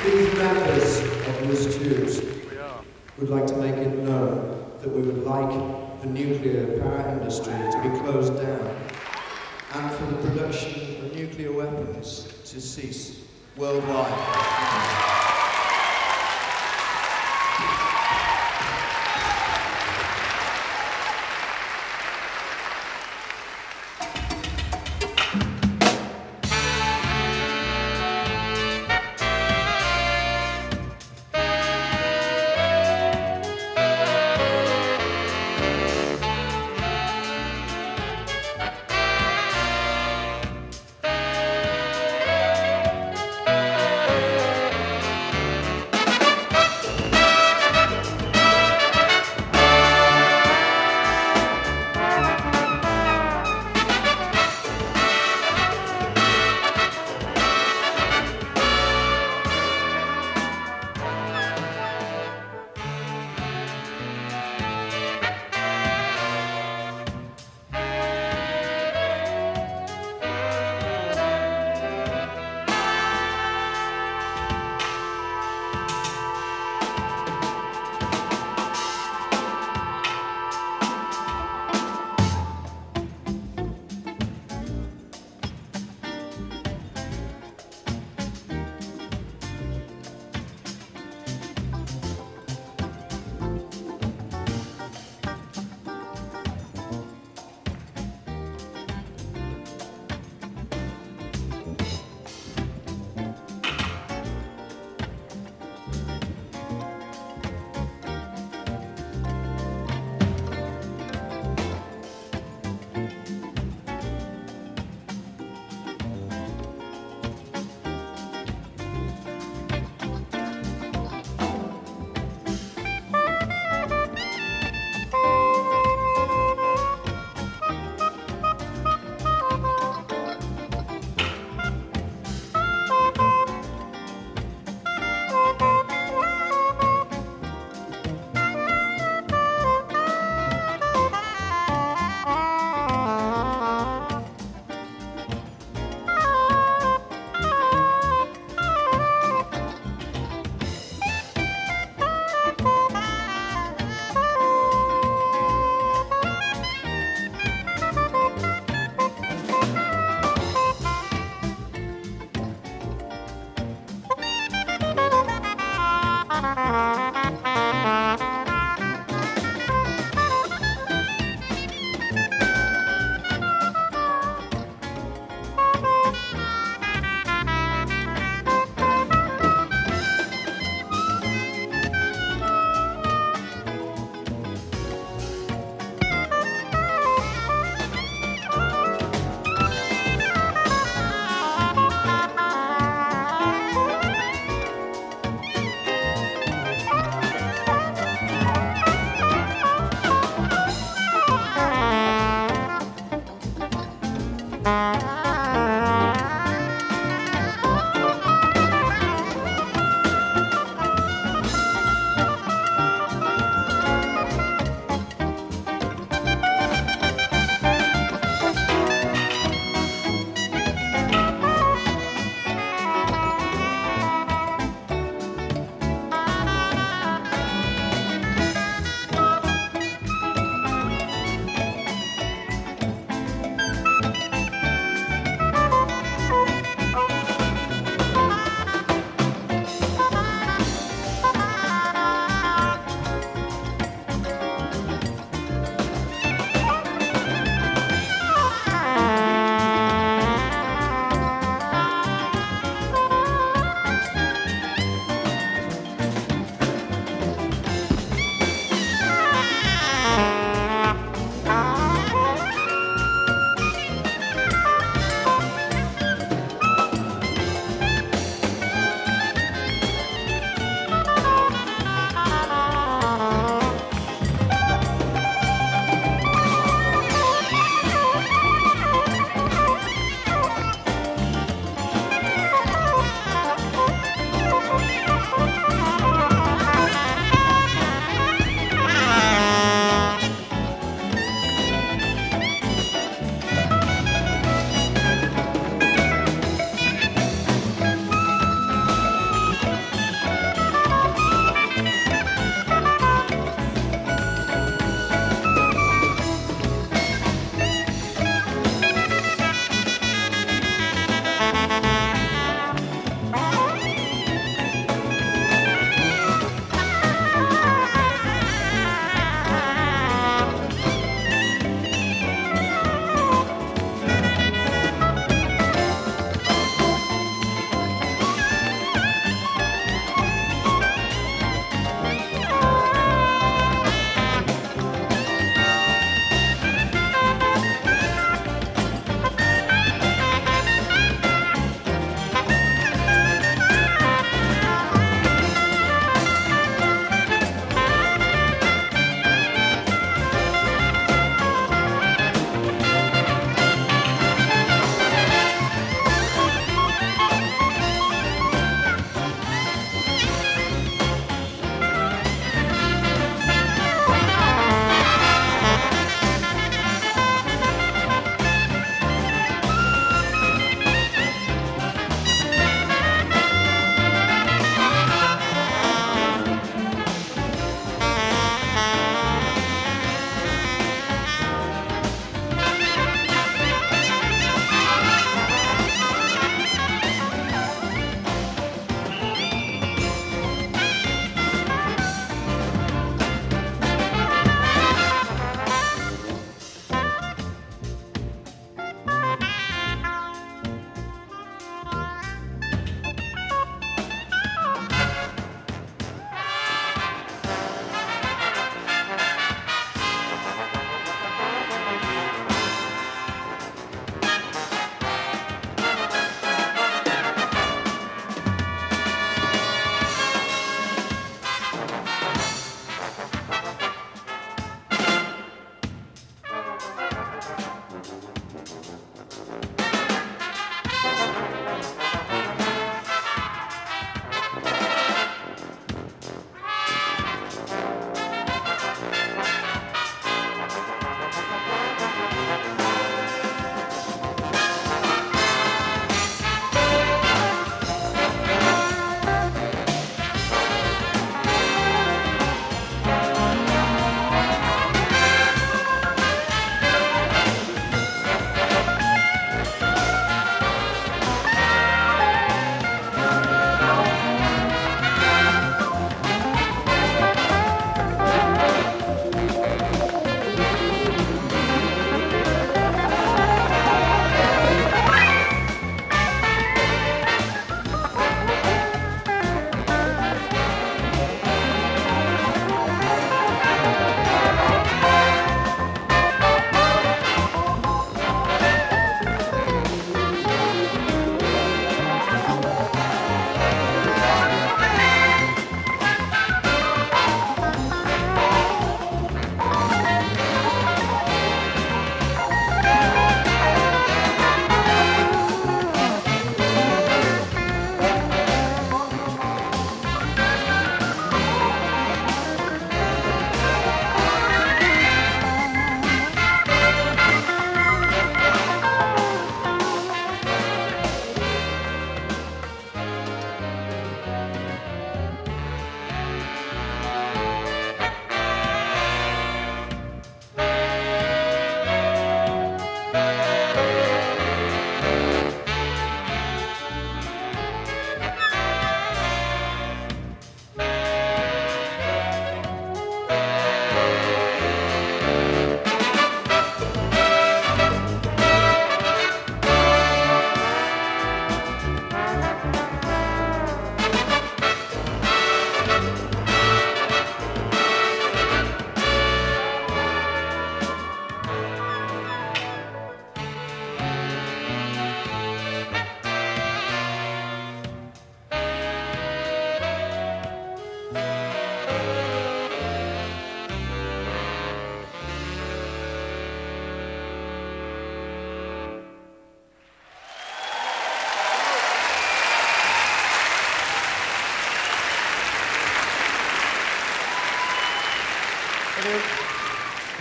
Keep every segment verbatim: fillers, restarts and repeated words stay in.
These members of Loose Tubes would like to make it known that we would like the nuclear power industry to be closed down and for the production of nuclear weapons to cease worldwide.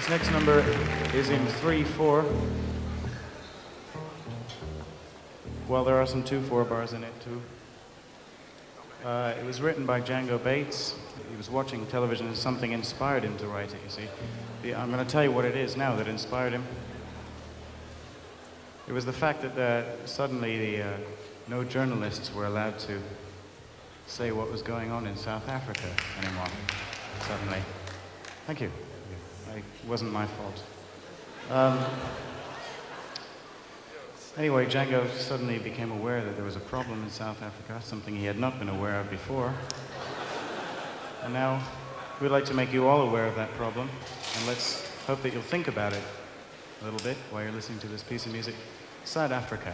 Next number is in three four. Well, there are some two four bars in it too. Uh, it was written by Django Bates. He was watching television and something inspired him to write it, you see. The, I'm going to tell you what it is now that inspired him. It was the fact that uh, suddenly the, uh, no journalists were allowed to say what was going on in South Africa anymore, suddenly. Thank you. It wasn't my fault. Um, anyway, Django suddenly became aware that there was a problem in South Africa, something he had not been aware of before. And now we'd like to make you all aware of that problem, and let's hope that you'll think about it a little bit while you're listening to this piece of music, South Africa.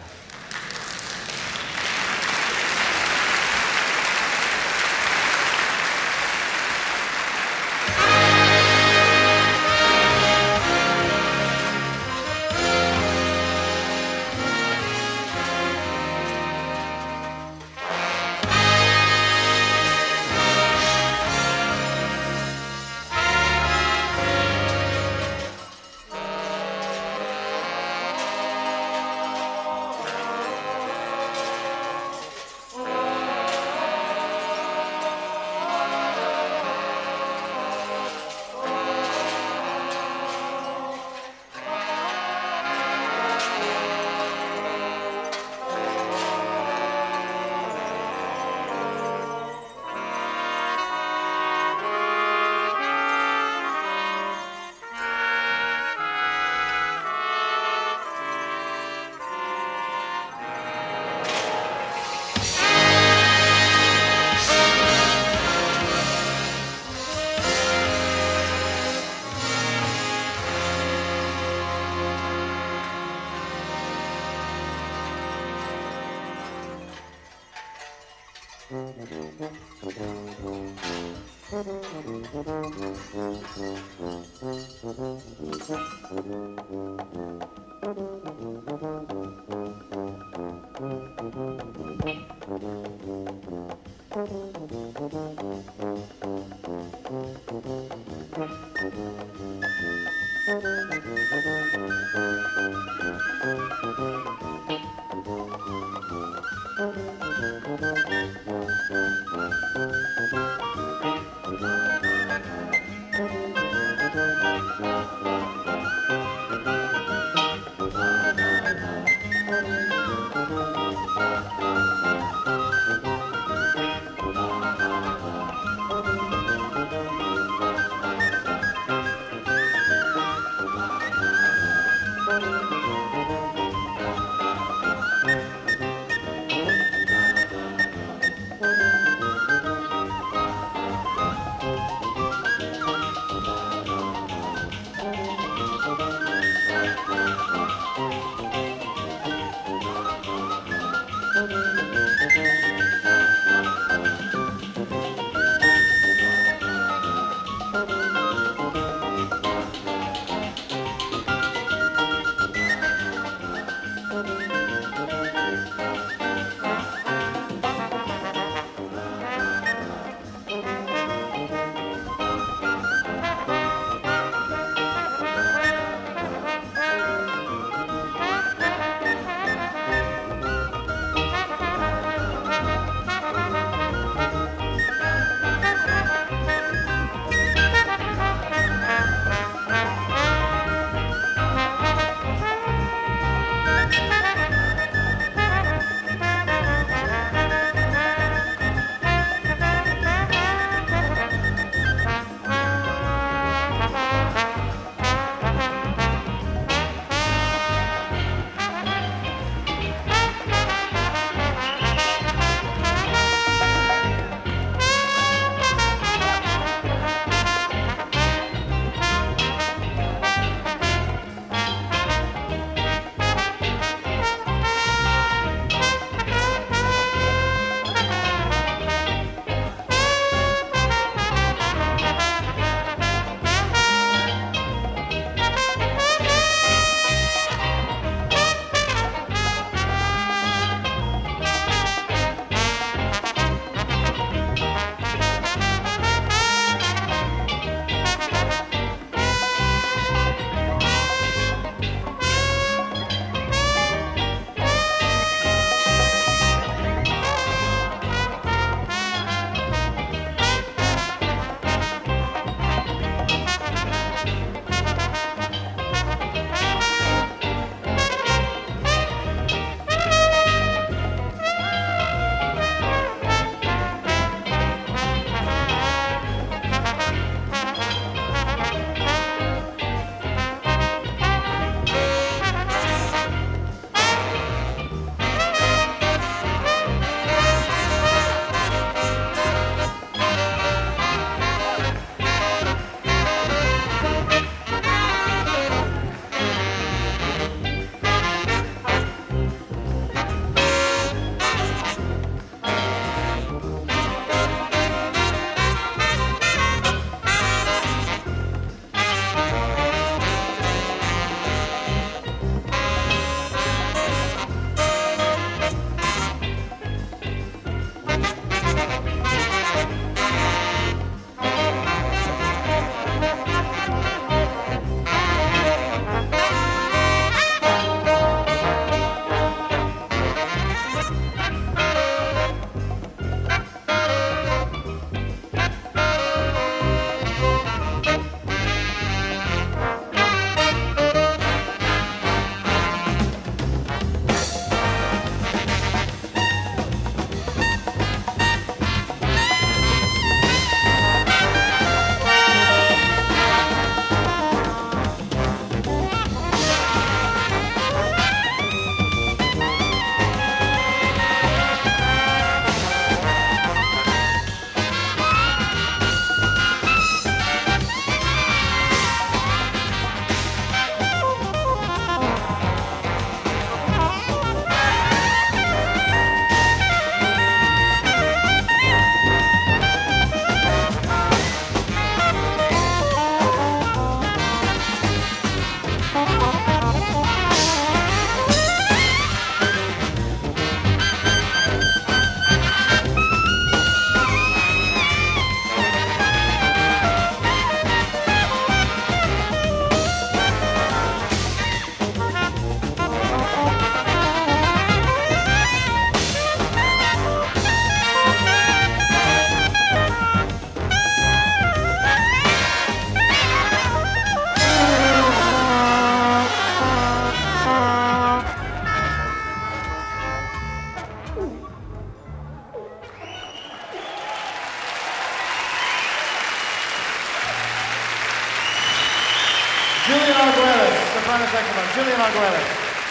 tenor saxophone, Julian Arguelles.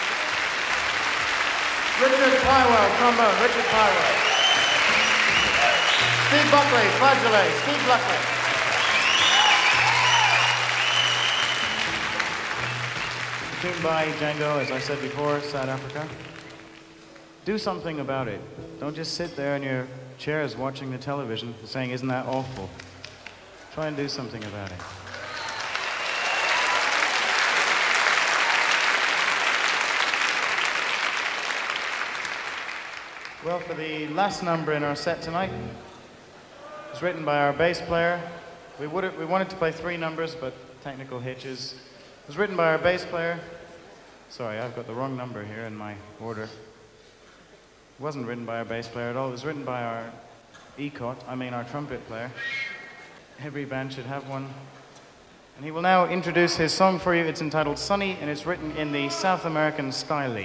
Richard Pywell, trombone, Richard Pywell. Steve Buckley, flageolet, Steve Buckley. Tune by Django, as I said before, South Africa. Do something about it. Don't just sit there in your chairs watching the television saying, isn't that awful? Try and do something about it. Well, for the last number in our set tonight, it was written by our bass player. We, would, we wanted to play three numbers, but technical hitches. It was written by our bass player. Sorry, I've got the wrong number here in my order. It wasn't written by our bass player at all. It was written by our ecot, I mean our trumpet player. Every band should have one. And he will now introduce his song for you. It's entitled Sunny, and it's written in the South American style.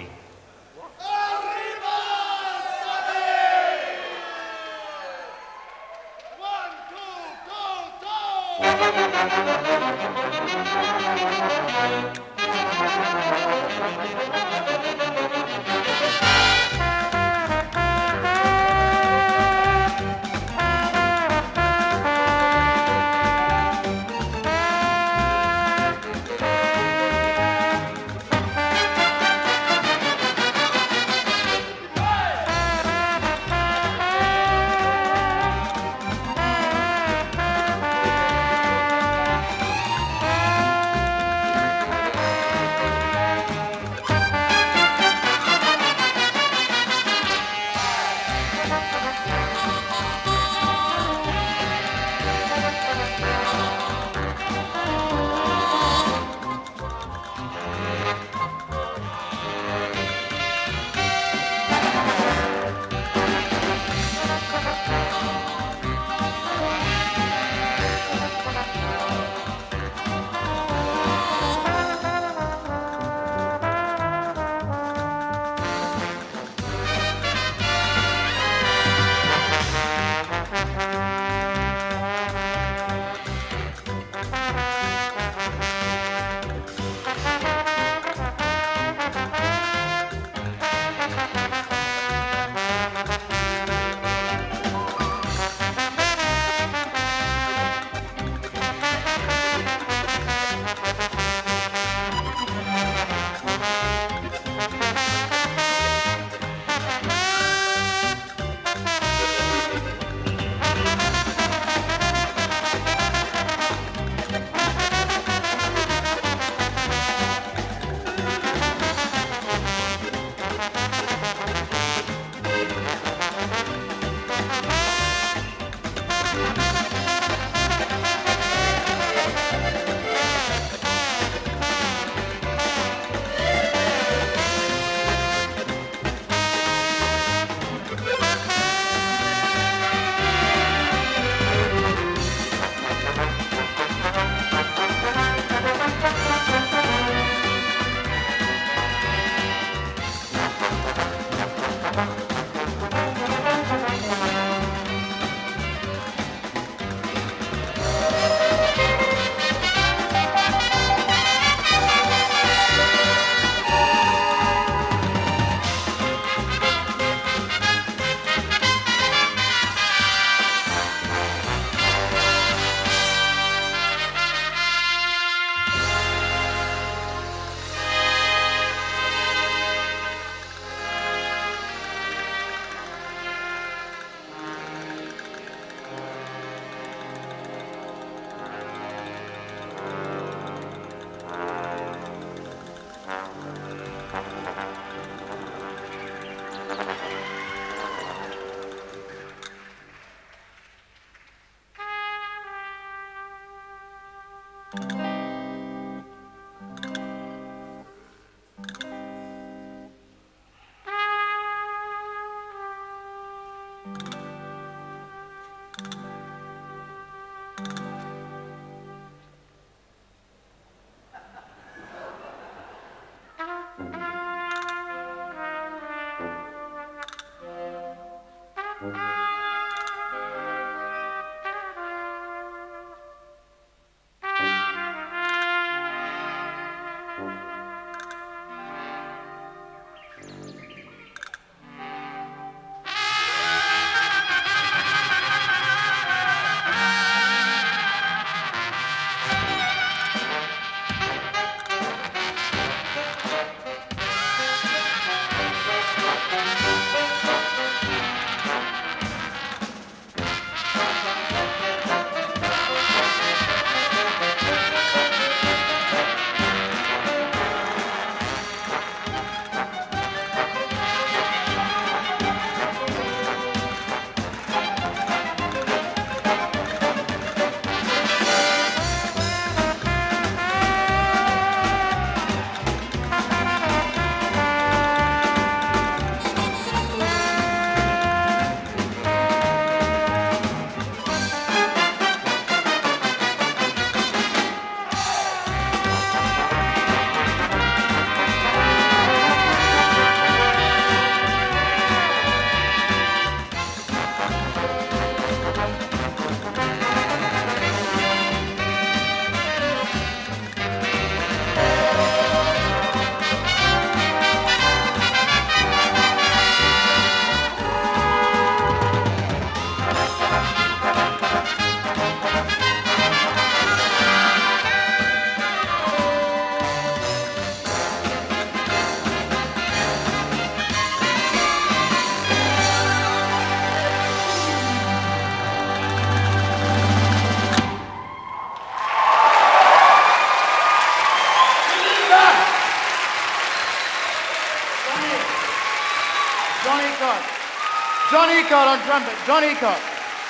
Ecott. John Ecott on trumpet. John Ecott.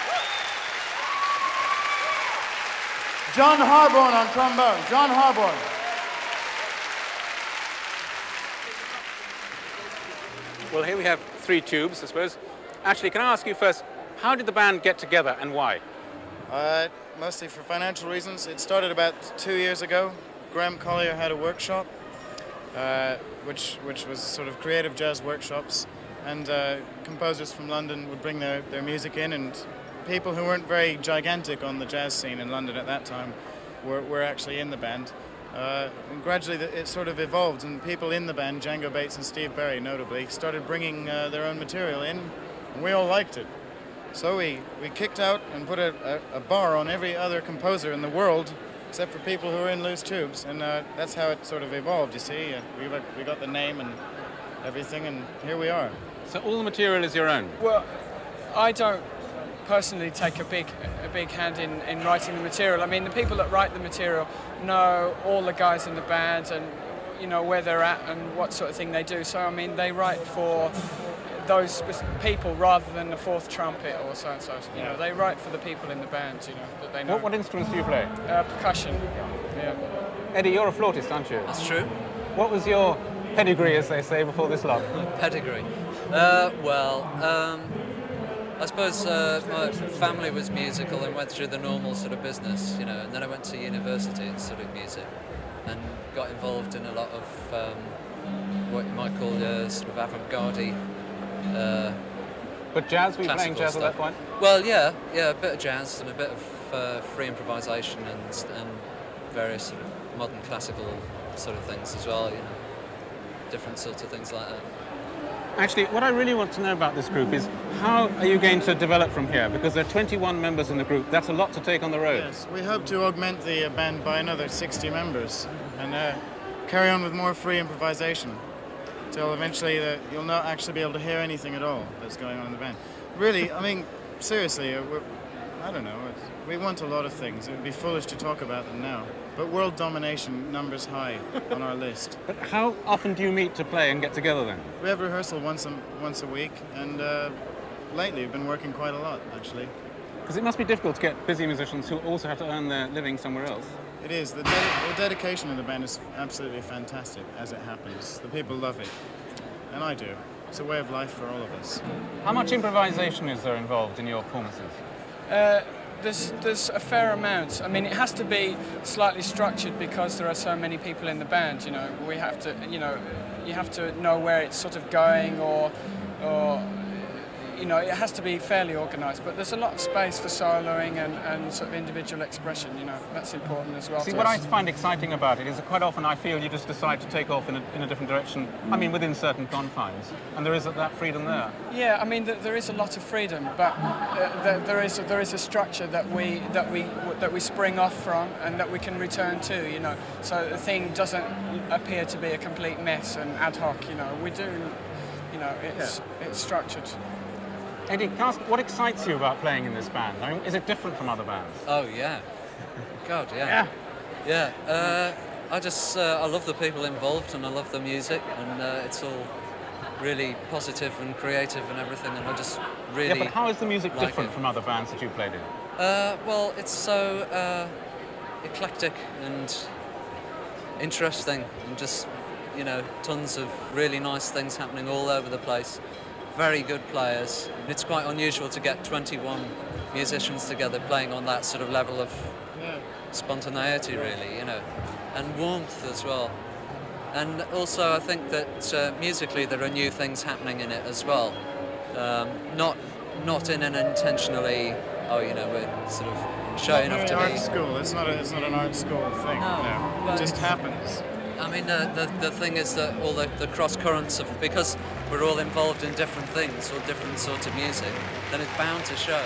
John Harborne on trombone. John Harborne. Well, here we have three tubes, I suppose. Actually, can I ask you first, how did the band get together and why? Uh, mostly for financial reasons. It started about two years ago. Graham Collier had a workshop, uh, which which was sort of creative jazz workshops, and uh, composers from London would bring their, their music in, and people who weren't very gigantic on the jazz scene in London at that time were, were actually in the band. Uh, and gradually it sort of evolved, and people in the band, Django Bates and Steve Berry notably, started bringing uh, their own material in, and we all liked it. So we, we kicked out and put a, a, a bar on every other composer in the world, except for people who were in Loose Tubes, and uh, that's how it sort of evolved, you see. Uh, we, we got the name and everything, and here we are. So all the material is your own? Well, I don't personally take a big a big hand in, in writing the material. I mean, the people that write the material know all the guys in the band and, you know, where they're at and what sort of thing they do. So, I mean, they write for those people rather than the fourth trumpet or so and so. You know, they write for the people in the band, you know, that they know. What, what instruments do you play? Uh, percussion, yeah. Eddie, you're a flautist, aren't you? That's true. What was your pedigree, as they say, before this lot? Pedigree? Uh, well, um, I suppose uh, my family was musical and went through the normal sort of business, you know, and then I went to university and studied music and got involved in a lot of um, what you might call uh, sort of avant-garde. Uh, but jazz, were you playing jazz stuff. at that point? Well, yeah, yeah, a bit of jazz and a bit of uh, free improvisation and, and various sort of modern classical sort of things as well, you know, different sorts of things like that. Actually, what I really want to know about this group is how are you going to develop from here? Because there are twenty-one members in the group. That's a lot to take on the road. Yes, we hope to augment the band by another sixty members and uh, carry on with more free improvisation till eventually the, you'll not actually be able to hear anything at all that's going on in the band. Really, I mean, seriously, uh, we're, I don't know, it's, we want a lot of things. It would be foolish to talk about them now. But world domination numbers high on our list. But how often do you meet to play and get together then? We have rehearsal once a, once a week, and uh, lately we've been working quite a lot, actually. Because it must be difficult to get busy musicians who also have to earn their living somewhere else. It is. The, de the dedication of the band is absolutely fantastic, as it happens. The people love it, and I do. It's a way of life for all of us. How much improvisation is there involved in your performances? Uh, There's, there's a fair amount. I mean, it has to be slightly structured because there are so many people in the band, you know. We have to, you know, you have to know where it's sort of going or, or you know, it has to be fairly organised. But there's a lot of space for soloing and, and sort of individual expression, you know. That's important as well. See, what I find exciting about it is that quite often I feel you just decide to take off in a, in a different direction, I mean, within certain confines, and there isn't that freedom there. Yeah, I mean, th there is a lot of freedom, but uh, th there is a, there is a structure that we that we that we spring off from and that we can return to, you know. So the thing doesn't appear to be a complete mess and ad hoc, you know. We do, you know, it's yeah. it's structured. Eddie, can I ask, what excites you about playing in this band? I mean, is it different from other bands? Oh yeah, God, yeah, yeah, yeah. Uh, I just uh, I love the people involved and I love the music and uh, it's all really positive and creative and everything, and I just really. Yeah, but how is the music like different it. from other bands that you played in? Uh, well, it's so uh, eclectic and interesting, and just, you know, tons of really nice things happening all over the place. Very good players. It's quite unusual to get twenty-one musicians together playing on that sort of level of Yeah. spontaneity, really, you know, and warmth as well. And also, I think that uh, musically there are new things happening in it as well. Um, not not in an intentionally, oh, you know, we're sort of showing off to art be. school. It's not a, it's not an art school thing. No, no. but It just happens. I mean, uh, the, the thing is that all the, the cross currents of, because we're all involved in different things or different sorts of music, then it's bound to show.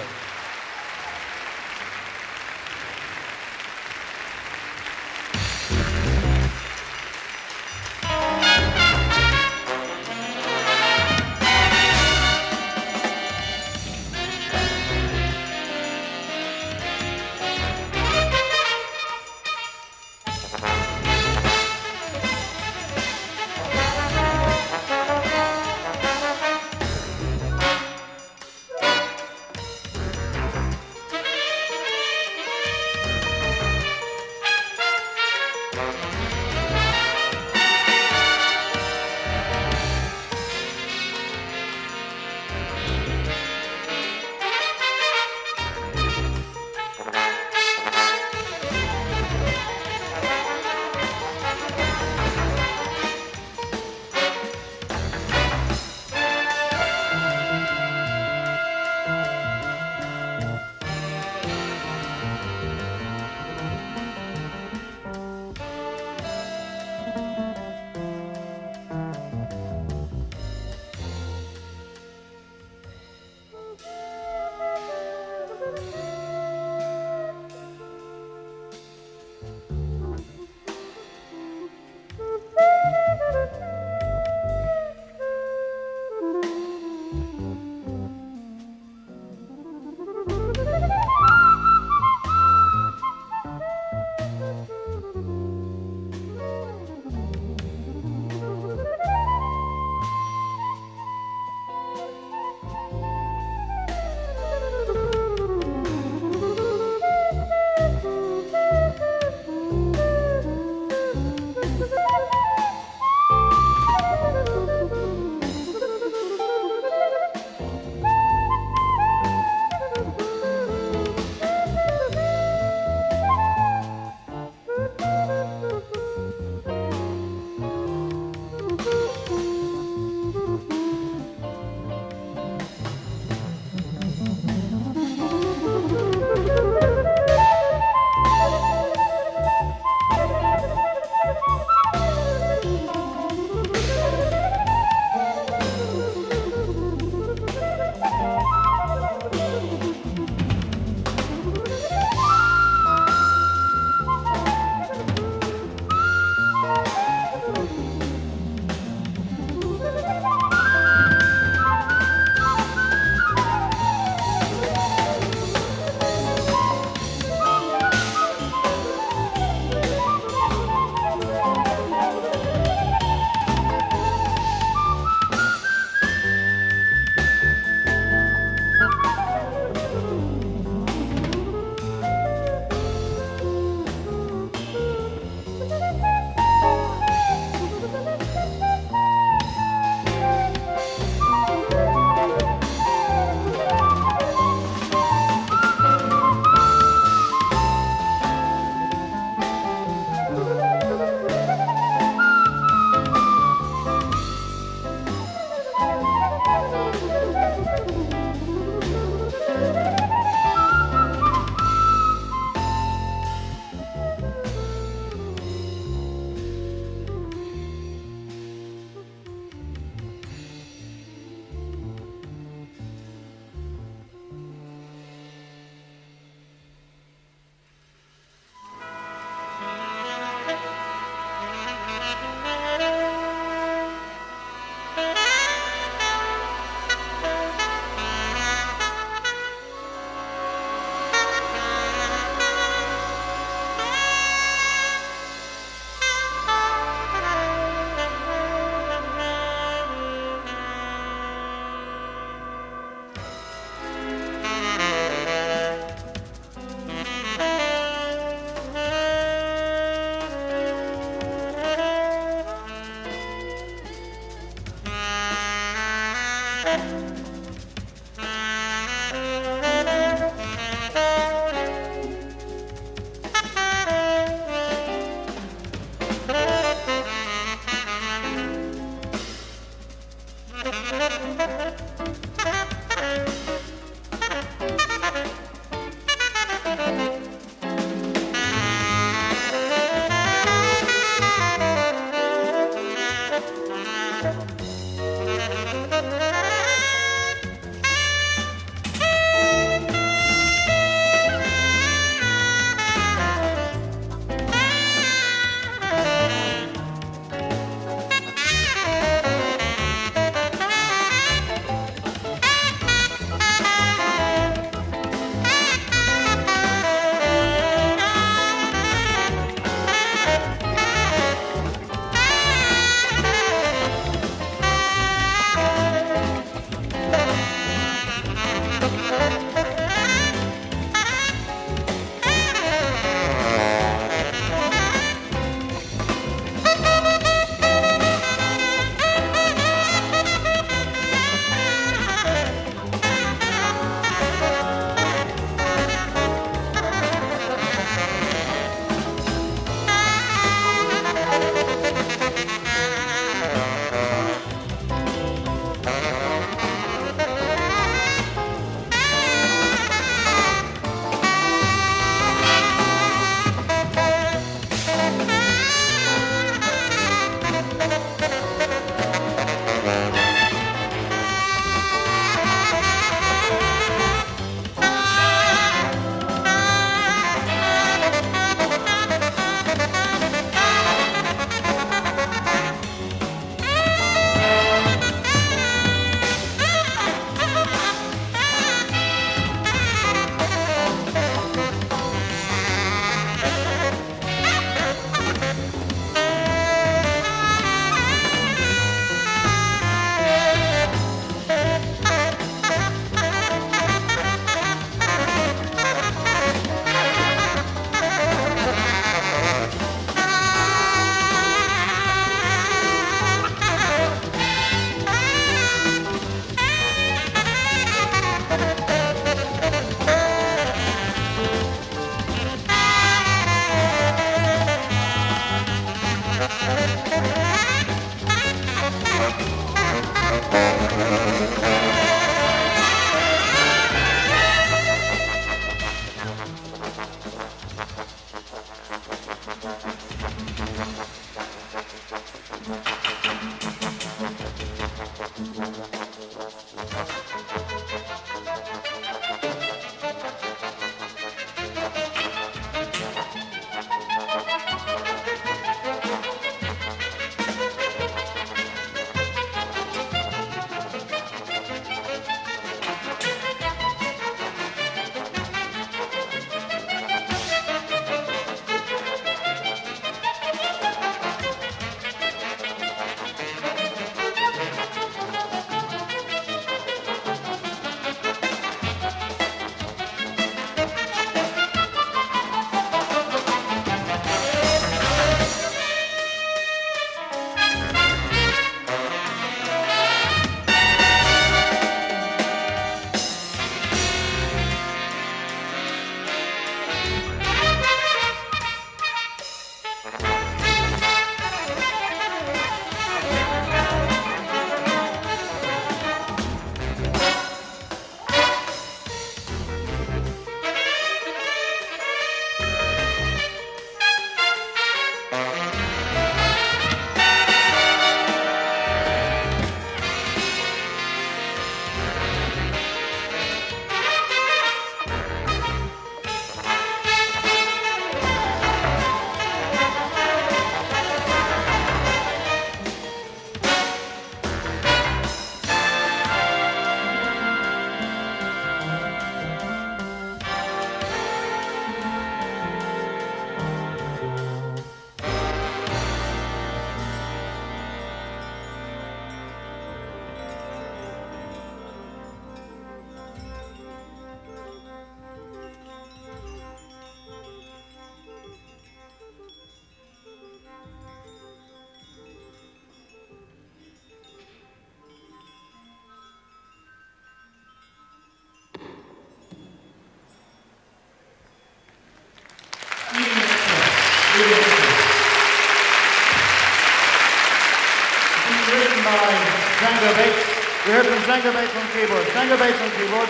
Django Bates. We heard from Django Bates on keyboards. Django Bates on keyboards.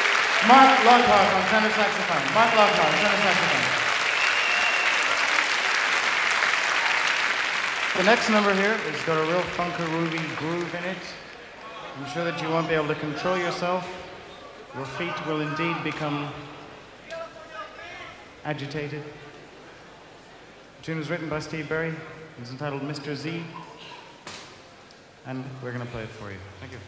Mark Lockhart on tenor saxophone. Mark Lockhart on tenor saxophone. The next number here has got a real funkarooey groove in it. I'm sure that you won't be able to control yourself. Your feet will indeed become agitated. The tune was written by Steve Berry. It's entitled Mister Z. And we're going to play it for you. Thank you.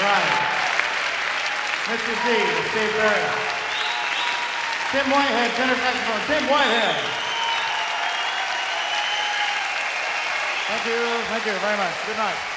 All right. Mister Z, Steve Barry. Tim Whitehead, tenor saxophone. Tim Whitehead. Thank you, thank you very much. Good night.